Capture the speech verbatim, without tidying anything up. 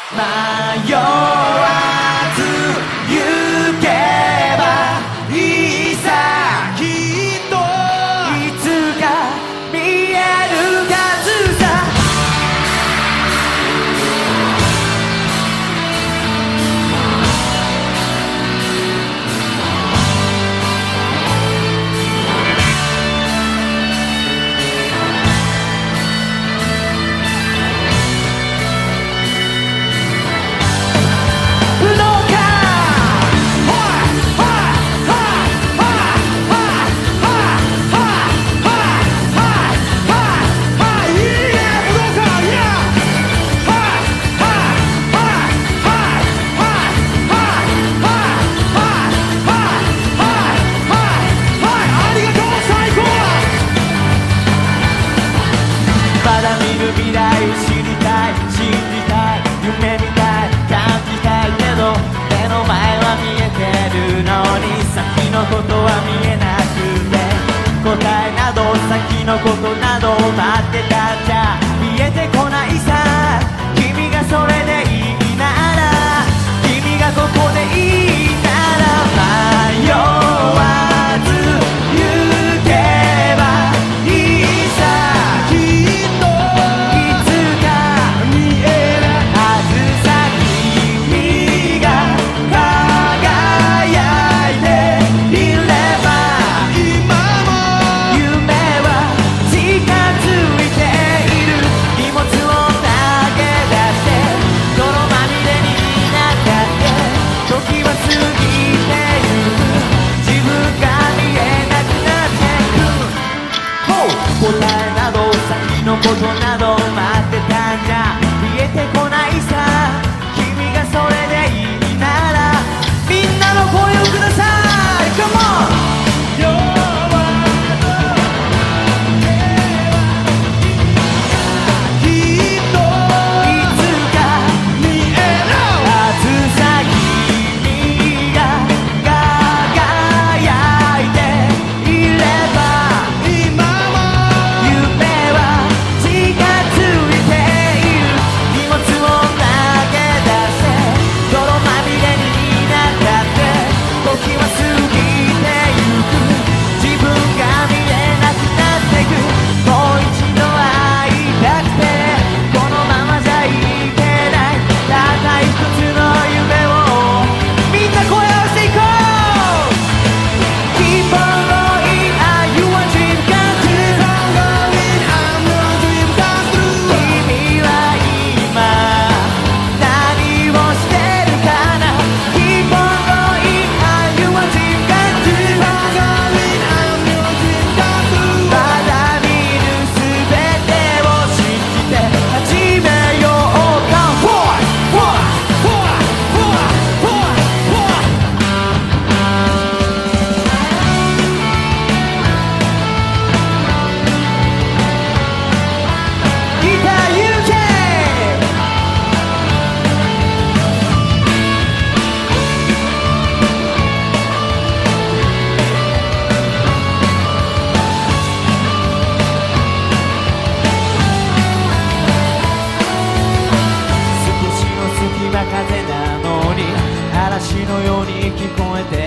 迷わず行けばいいさ、きっといつか見えるはずさ。まだ見る未来知りたい、信じたい、夢見たい、感じたいけど目の前は見えてるのに先のことは見えなくて、答えなど先のことなど待ってたんじゃ見えてこないさ。君がそれでいいなら、君がここでいいなら、迷わず行けばいいさ。答えなど先のことなど待ってたんじゃ見えてこないさ。君がそれでいいならみんなの声をください。 Come on!風なのに嵐のように聞こえて